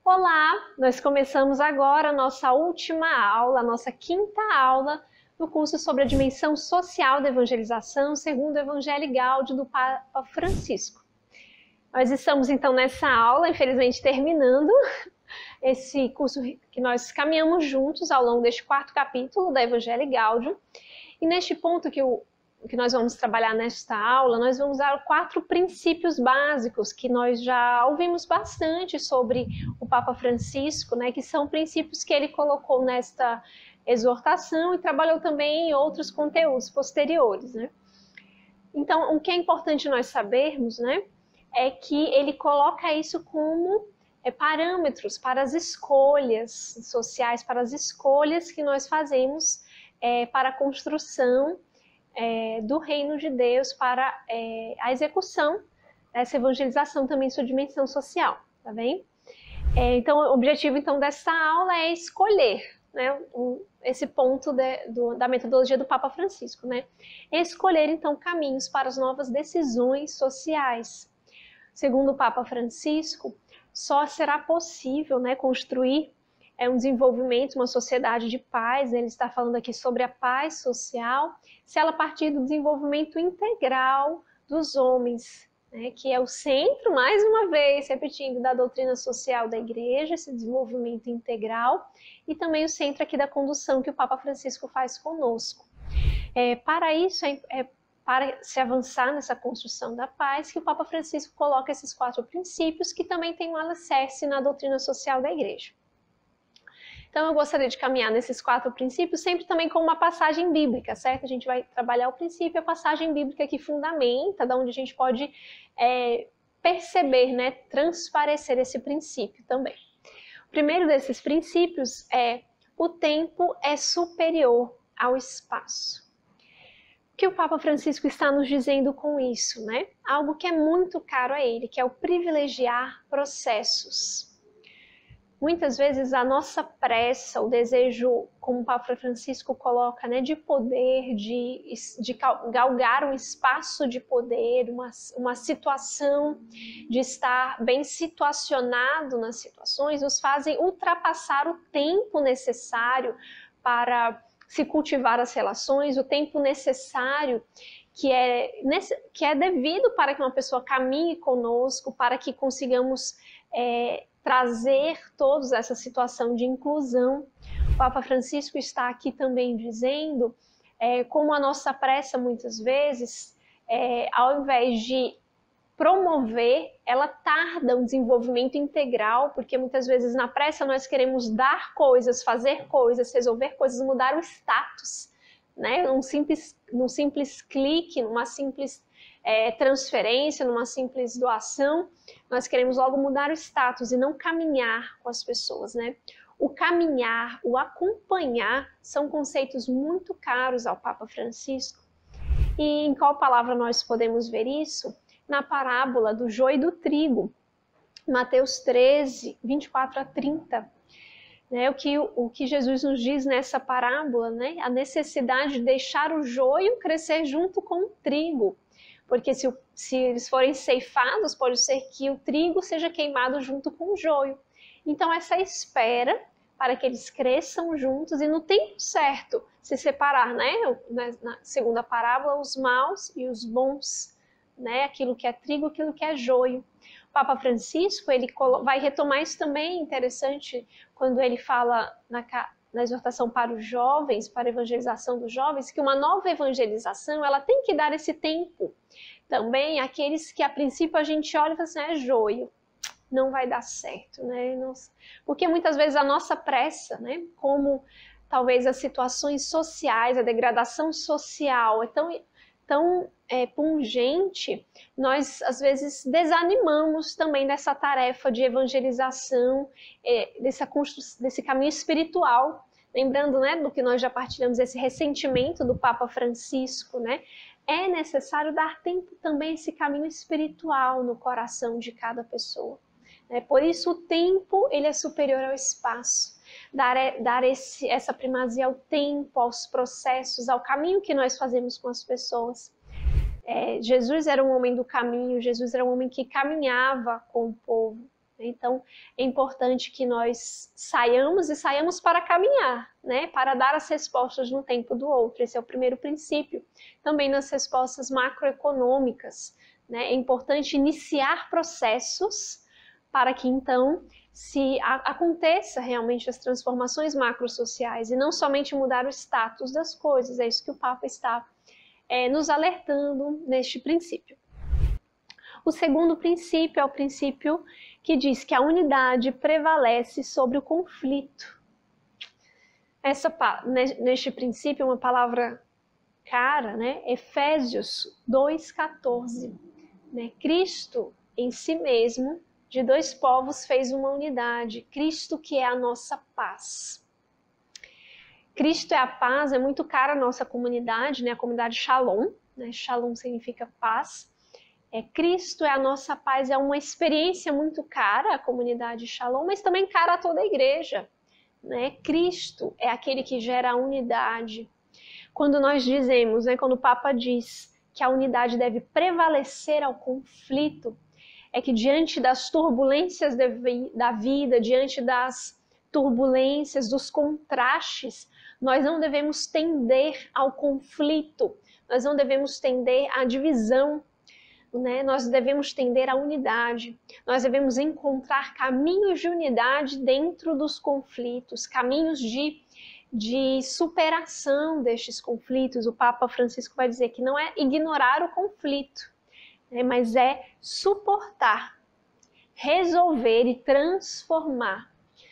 Olá, nós começamos agora a nossa última aula, a nossa quinta aula no curso sobre a dimensão social da evangelização, segundo o Evangelho Gáudio do Papa Francisco. Nós estamos então nessa aula, infelizmente terminando esse curso que nós caminhamos juntos ao longo deste quarto capítulo da Evangelho Gáudio. E neste ponto que nós vamos trabalhar nesta aula, nós vamos usar 4 princípios básicos que nós já ouvimos bastante sobre o Papa Francisco, né, que são princípios que ele colocou nesta exortação e trabalhou também em outros conteúdos posteriores, né? Então, o que é importante nós sabermos, né, é que ele coloca isso como parâmetros para as escolhas sociais, para as escolhas que nós fazemos para a construção do reino de Deus, para a execução dessa evangelização também em sua dimensão social, tá bem? Então, o objetivo então dessa aula é escolher, né, esse ponto da metodologia do Papa Francisco, né? Escolher então caminhos para as novas decisões sociais. Segundo o Papa Francisco, só será possível, né, construir um desenvolvimento, uma sociedade de paz, né? Ele está falando aqui sobre a paz social, se ela partir do desenvolvimento integral dos homens, né? Que é o centro, mais uma vez, repetindo, da doutrina social da Igreja, esse desenvolvimento integral, e também o centro aqui da condução que o Papa Francisco faz conosco. Para isso, para se avançar nessa construção da paz, que o Papa Francisco coloca esses 4 princípios, que também tem um alicerce na doutrina social da Igreja. Então, eu gostaria de caminhar nesses 4 princípios, sempre também com uma passagem bíblica, certo? A gente vai trabalhar o princípio, a passagem bíblica que fundamenta, da onde a gente pode perceber, né, transparecer esse princípio também. O primeiro desses princípios é: o tempo é superior ao espaço. O que o Papa Francisco está nos dizendo com isso, né? Algo que é muito caro a ele, que é o privilegiar processos. Muitas vezes a nossa pressa, o desejo, como o Papa Francisco coloca, né, de poder, de galgar um espaço de poder, uma situação, de estar bem situacionado nas situações, nos fazem ultrapassar o tempo necessário para se cultivar as relações, o tempo necessário que é devido para que uma pessoa caminhe conosco, para que consigamos trazer todos essa situação de inclusão. O Papa Francisco está aqui também dizendo como a nossa pressa, muitas vezes, ao invés de promover, ela tarda um desenvolvimento integral, porque muitas vezes na pressa nós queremos dar coisas, fazer coisas, resolver coisas, mudar o status, né? Num simples clique, numa simples transferência, numa simples doação, nós queremos logo mudar o status e não caminhar com as pessoas, né? O caminhar, o acompanhar, são conceitos muito caros ao Papa Francisco. E em qual palavra nós podemos ver isso? Na parábola do joio e do trigo, Mateus 13, 24 a 30. Né, o que Jesus nos diz nessa parábola, né, a necessidade de deixar o joio crescer junto com o trigo. Porque se eles forem ceifados, pode ser que o trigo seja queimado junto com o joio. Então, essa espera para que eles cresçam juntos e no tempo certo se separar, né? Na segunda parábola, os maus e os bons, né? Aquilo que é trigo, aquilo que é joio. O Papa Francisco, ele vai retomar isso também, interessante, quando ele fala na exortação para os jovens, para a evangelização dos jovens, que uma nova evangelização, ela tem que dar esse tempo. Também aqueles que a princípio a gente olha e fala assim, é joio, não vai dar certo, né? Porque muitas vezes a nossa pressa, né? Como talvez as situações sociais, a degradação social é tão pungente, nós às vezes desanimamos também dessa tarefa de evangelização, desse caminho espiritual. Lembrando, né, do que nós já partilhamos, esse ressentimento do Papa Francisco, né? É necessário dar tempo também a esse caminho espiritual no coração de cada pessoa. Por isso o tempo ele é superior ao espaço. Dar essa primazia ao tempo, aos processos, ao caminho que nós fazemos com as pessoas. Jesus era um homem do caminho, Jesus era um homem que caminhava com o povo. Então, é importante que nós saiamos para caminhar, né? Para dar as respostas no tempo do outro. Esse é o primeiro princípio. Também nas respostas macroeconômicas, né? É importante iniciar processos para que, então, se aconteça realmente as transformações macrosociais e não somente mudar o status das coisas. É isso que o Papa está nos alertando neste princípio. O segundo princípio é o princípio que diz que a unidade prevalece sobre o conflito. Neste princípio, uma palavra cara, né? Efésios 2,14. Né? Cristo em si mesmo, de dois povos, fez uma unidade. Cristo que é a nossa paz. Cristo é a paz, é muito cara a nossa comunidade, né? A comunidade Shalom. Né? Shalom significa paz. Cristo é a nossa paz, é uma experiência muito cara a comunidade Shalom, mas também cara a toda a igreja. Né? Cristo é aquele que gera a unidade. Quando nós dizemos, né, quando o Papa diz que a unidade deve prevalecer ao conflito, é que diante das turbulências da vida, diante das turbulências, dos contrastes, nós não devemos tender ao conflito, nós não devemos tender à divisão, né? Nós devemos tender à unidade, nós devemos encontrar caminhos de unidade dentro dos conflitos, caminhos de superação destes conflitos. O Papa Francisco vai dizer que não é ignorar o conflito, né? Mas é suportar, resolver e transformar.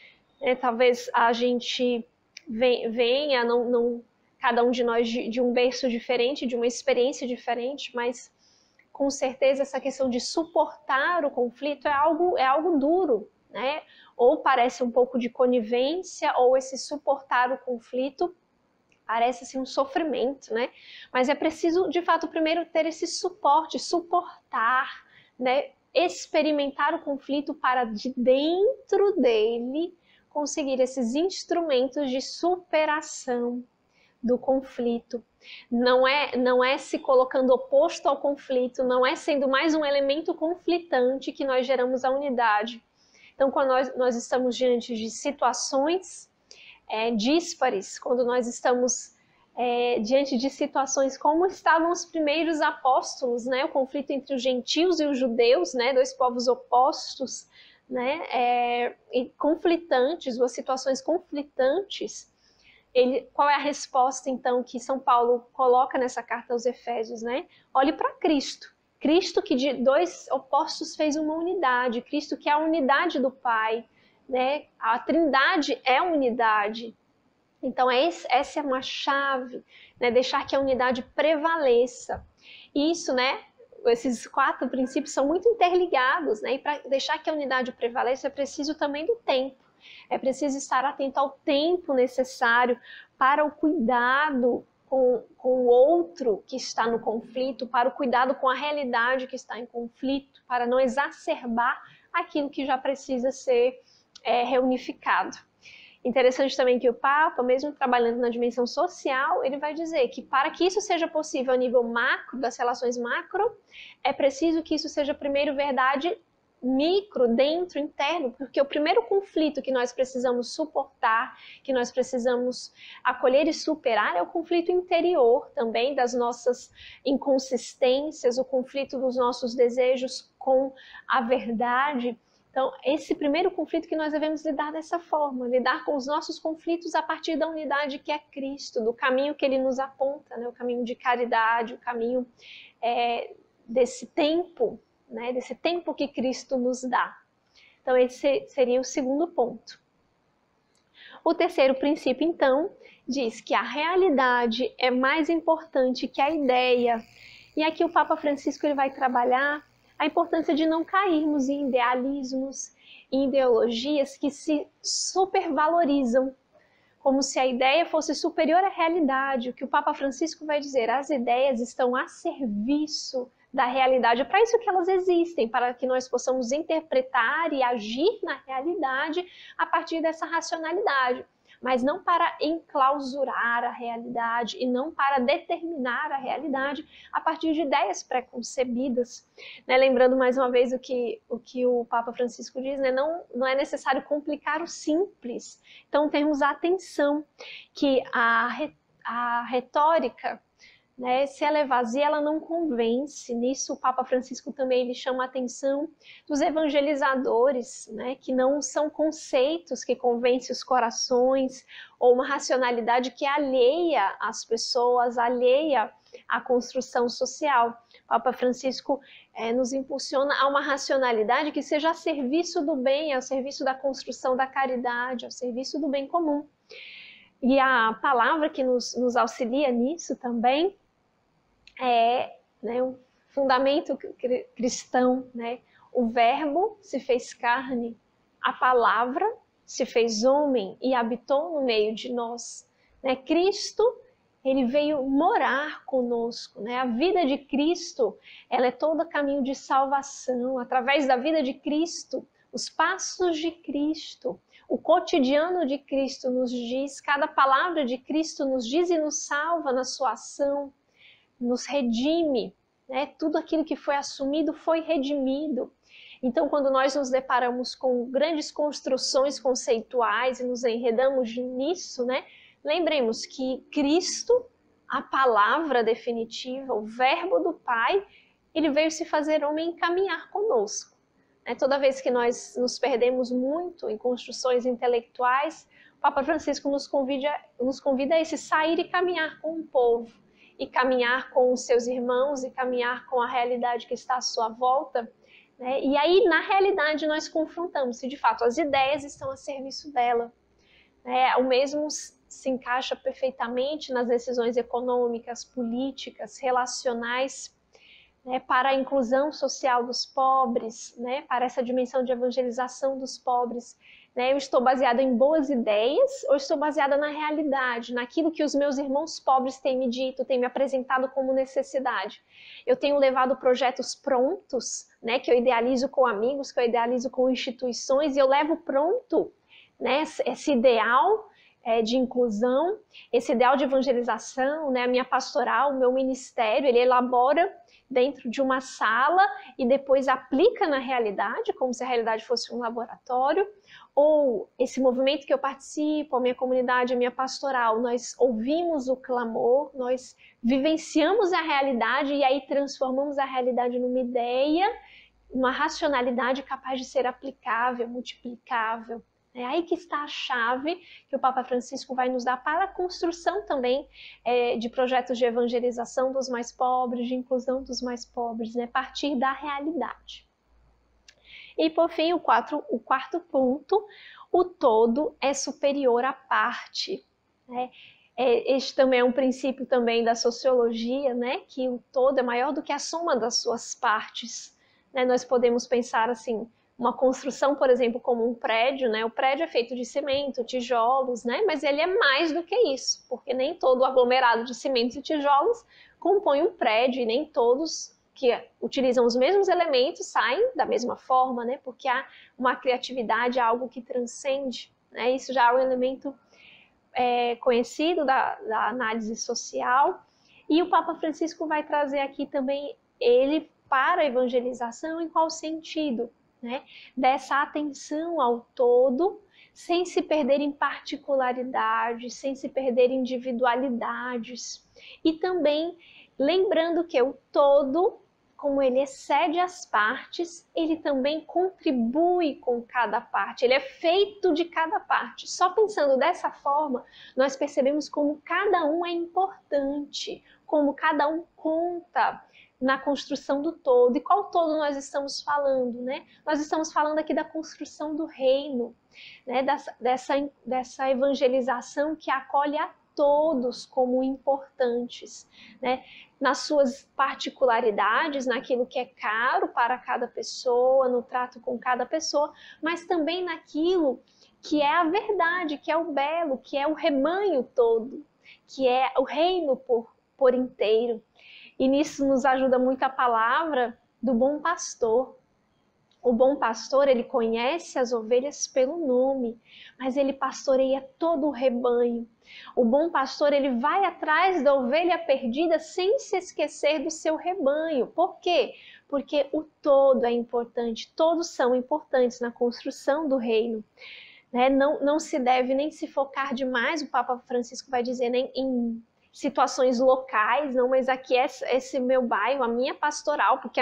Talvez a gente venha, cada um de nós de um berço diferente, de uma experiência diferente, mas com certeza essa questão de suportar o conflito é algo duro, né? Ou parece um pouco de conivência, ou esse suportar o conflito parece assim um sofrimento, né? Mas é preciso, de fato, primeiro ter esse suporte, suportar, né? Experimentar o conflito para de dentro dele conseguir esses instrumentos de superação do conflito. Não é se colocando oposto ao conflito, não é sendo mais um elemento conflitante que nós geramos a unidade. Então, quando nós estamos diante de situações díspares, quando nós estamos diante de situações como estavam os primeiros apóstolos, né? O conflito entre os gentios e os judeus, né? Dois povos opostos, né? E conflitantes, duas situações conflitantes. Qual é a resposta, então, que São Paulo coloca nessa carta aos Efésios, né? Olhe para Cristo. Cristo que de dois opostos fez uma unidade. Cristo que é a unidade do Pai, né? A Trindade é a unidade. Então, essa é uma chave, né? Deixar que a unidade prevaleça. Isso, né? Esses 4 princípios são muito interligados, né? E para deixar que a unidade prevaleça é preciso também do tempo. É preciso estar atento ao tempo necessário para o cuidado com o outro que está no conflito, para o cuidado com a realidade que está em conflito, para não exacerbar aquilo que já precisa ser reunificado. Interessante também que o Papa, mesmo trabalhando na dimensão social, ele vai dizer que para que isso seja possível a nível macro, das relações macro, é preciso que isso seja primeiro verdade micro, dentro, interno, porque o primeiro conflito que nós precisamos suportar, que nós precisamos acolher e superar é o conflito interior também, das nossas inconsistências, o conflito dos nossos desejos com a verdade. Então, esse primeiro conflito que nós devemos lidar dessa forma, lidar com os nossos conflitos a partir da unidade que é Cristo, do caminho que Ele nos aponta, né? O caminho de caridade, o caminho desse tempo, né, desse tempo que Cristo nos dá. Então, esse seria o segundo ponto. O terceiro princípio, então, diz que a realidade é mais importante que a ideia. E aqui o Papa Francisco ele vai trabalhar a importância de não cairmos em idealismos, em ideologias que se supervalorizam, como se a ideia fosse superior à realidade. O que o Papa Francisco vai dizer, as ideias estão a serviço da realidade. É para isso que elas existem, para que nós possamos interpretar e agir na realidade a partir dessa racionalidade. mas não para enclausurar a realidade e não para determinar a realidade a partir de ideias preconcebidas. Né? Lembrando mais uma vez o que o Papa Francisco diz, né? Não é necessário complicar o simples. Então temos a atenção que a retórica, né, se ela é vazia, ela não convence. Nisso o Papa Francisco também ele chama a atenção dos evangelizadores, né, que não são conceitos que convencem os corações ou uma racionalidade que é alheia às pessoas, alheia à construção social. O Papa Francisco nos impulsiona a uma racionalidade que seja a serviço do bem, ao serviço da construção da caridade, ao serviço do bem comum. E a palavra que nos auxilia nisso também é, né, um fundamento cristão, né? O verbo se fez carne, a palavra se fez homem e habitou no meio de nós. Né? Cristo, ele veio morar conosco, né? A vida de Cristo, ela é todo caminho de salvação. Através da vida de Cristo, os passos de Cristo, o cotidiano de Cristo nos diz, cada palavra de Cristo nos diz e nos salva na sua ação, nos redime, né? Tudo aquilo que foi assumido foi redimido. Então, quando nós nos deparamos com grandes construções conceituais e nos enredamos nisso, né? Lembremos que Cristo, a palavra definitiva, o verbo do Pai, ele veio se fazer homem e caminhar conosco. Toda vez que nós nos perdemos muito em construções intelectuais, o Papa Francisco nos convida a esse sair e caminhar com o povo, e caminhar com os seus irmãos, e caminhar com a realidade que está à sua volta. Né? E aí, na realidade, nós confrontamos se de fato as ideias estão a serviço dela. O mesmo se encaixa perfeitamente nas decisões econômicas, políticas, relacionais, né, para a inclusão social dos pobres, né, para essa dimensão de evangelização dos pobres. Né, eu estou baseada em boas ideias ou estou baseada na realidade, naquilo que os meus irmãos pobres têm me dito, têm me apresentado como necessidade? Eu tenho levado projetos prontos, né, que eu idealizo com amigos, que eu idealizo com instituições, e eu levo pronto, né, esse ideal de inclusão, esse ideal de evangelização, né, a minha pastoral, o meu ministério, ele elabora dentro de uma sala e depois aplica na realidade, como se a realidade fosse um laboratório, ou esse movimento que eu participo, a minha comunidade, a minha pastoral, nós ouvimos o clamor, nós vivenciamos a realidade e aí transformamos a realidade numa ideia, uma racionalidade capaz de ser aplicável, multiplicável. É aí que está a chave que o Papa Francisco vai nos dar para a construção também de projetos de evangelização dos mais pobres, de inclusão dos mais pobres, né? A partir da realidade. E por fim, o quarto ponto, o todo é superior à parte. Né? Este também é um princípio também da sociologia, né? Que o todo é maior do que a soma das suas partes. Né? Nós podemos pensar assim, uma construção, por exemplo, como um prédio, né? O prédio é feito de cimento, tijolos, né? Mas ele é mais do que isso, porque nem todo o aglomerado de cimentos e tijolos compõe um prédio e nem todos que utilizam os mesmos elementos saem da mesma forma, né? Porque há uma criatividade, algo que transcende, né? Isso já é um elemento conhecido da análise social. E o Papa Francisco vai trazer aqui também ele para a evangelização em qual sentido? Né? Dessa atenção ao todo, sem se perder em particularidades, sem se perder em individualidades. E também lembrando que o todo, como ele excede as partes, ele também contribui com cada parte, ele é feito de cada parte. Só pensando dessa forma, nós percebemos como cada um é importante, como cada um conta na construção do todo. E qual todo nós estamos falando, né? Nós estamos falando aqui da construção do reino, né? Dessa evangelização que acolhe a todos como importantes, né? Nas suas particularidades, naquilo que é caro para cada pessoa, no trato com cada pessoa, mas também naquilo que é a verdade, que é o belo, que é o rebanho todo, que é o reino por inteiro. E nisso nos ajuda muito a palavra do bom pastor, O bom pastor, ele conhece as ovelhas pelo nome, mas ele pastoreia todo o rebanho. O bom pastor, ele vai atrás da ovelha perdida sem se esquecer do seu rebanho. Por quê? Porque o todo é importante, todos são importantes na construção do reino. Não se deve nem se focar demais, o Papa Francisco vai dizer, nem em situações locais, não, mas aqui é esse meu bairro, a minha pastoral, porque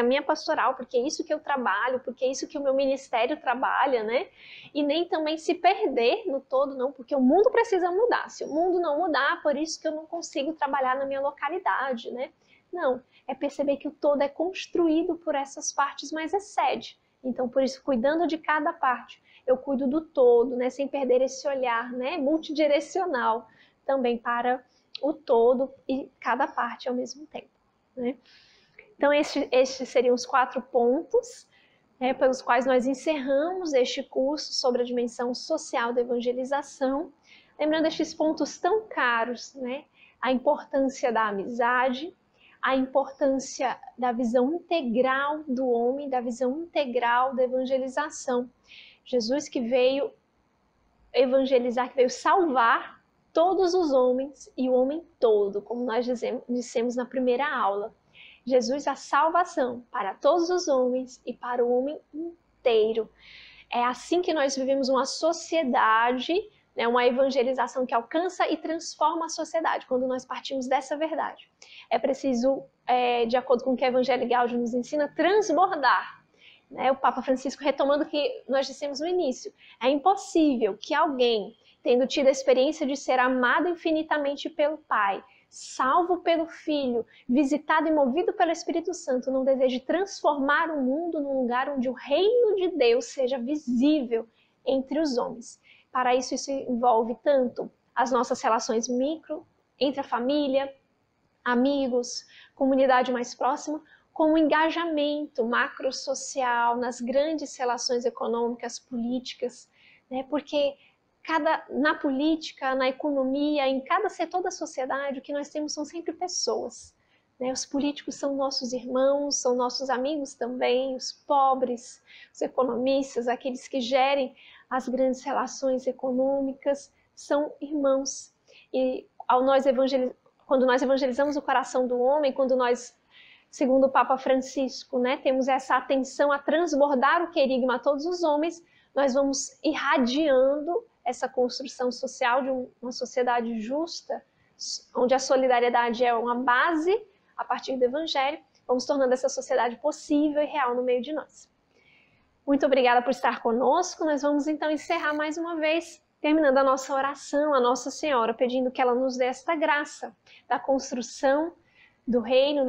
é isso que eu trabalho, porque é isso que o meu ministério trabalha, né? E nem também se perder no todo, não, porque o mundo precisa mudar. Se o mundo não mudar, por isso que eu não consigo trabalhar na minha localidade, né? Não, é perceber que o todo é construído por essas partes, mas excede. Então, por isso, cuidando de cada parte, eu cuido do todo, né? Sem perder esse olhar, né? Multidirecional também para o todo e cada parte ao mesmo tempo, né? Então, estes seriam os 4 pontos, né, pelos quais nós encerramos este curso sobre a dimensão social da evangelização. Lembrando estes pontos tão caros, né? A importância da amizade, a importância da visão integral do homem, da visão integral da evangelização. Jesus que veio evangelizar, que veio salvar todos os homens e o homem todo, como nós dissemos na primeira aula. Jesus, a salvação para todos os homens e para o homem inteiro. É assim que nós vivemos uma sociedade, né, uma evangelização que alcança e transforma a sociedade, quando nós partimos dessa verdade. É preciso, de acordo com o que o Evangelho Gaudium nos ensina, transbordar. O Papa Francisco, retomando o que nós dissemos no início, é impossível que alguém, tendo tido a experiência de ser amado infinitamente pelo Pai, salvo pelo Filho, visitado e movido pelo Espírito Santo, não deseje transformar o mundo num lugar onde o reino de Deus seja visível entre os homens. Para isso envolve tanto as nossas relações micro, entre a família, amigos, comunidade mais próxima, com o engajamento macrosocial nas grandes relações econômicas, políticas, né? Porque na política, na economia, em cada setor da sociedade, o que nós temos são sempre pessoas, né? Os políticos são nossos irmãos, são nossos amigos também, os pobres, os economistas, aqueles que gerem as grandes relações econômicas, são irmãos. E quando nós evangelizamos o coração do homem, quando nós, segundo o Papa Francisco, né, temos essa atenção a transbordar o querigma a todos os homens, nós vamos irradiando essa construção social de uma sociedade justa, onde a solidariedade é uma base a partir do Evangelho, vamos tornando essa sociedade possível e real no meio de nós. Muito obrigada por estar conosco. Nós vamos então encerrar mais uma vez, terminando a nossa oração a Nossa Senhora, pedindo que ela nos dê esta graça da construção do reino,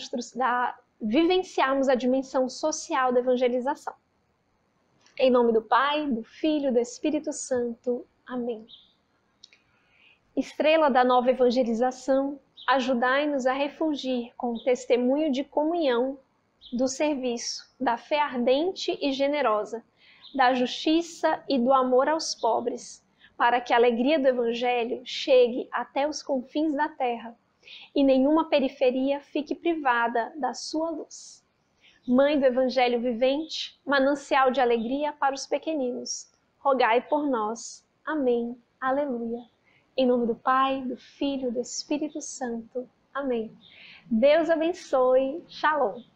da vivenciarmos a dimensão social da evangelização. Em nome do Pai, do Filho e do Espírito Santo. Amém. Estrela da nova evangelização, ajudai-nos a refulgir com o testemunho de comunhão, do serviço, da fé ardente e generosa, da justiça e do amor aos pobres, para que a alegria do Evangelho chegue até os confins da terra e nenhuma periferia fique privada da sua luz. Mãe do Evangelho vivente, manancial de alegria para os pequeninos, rogai por nós. Amém. Aleluia. Em nome do Pai, do Filho e do Espírito Santo. Amém. Deus abençoe. Shalom.